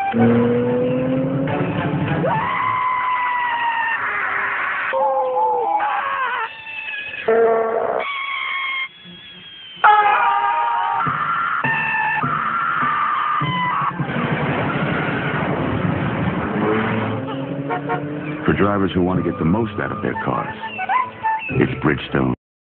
For drivers who want to get the most out of their cars, it's Bridgestone.